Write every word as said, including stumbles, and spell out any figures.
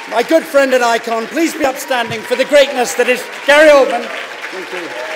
my good friend and icon, please be upstanding for the greatness that is Gary Oldman. Thank you.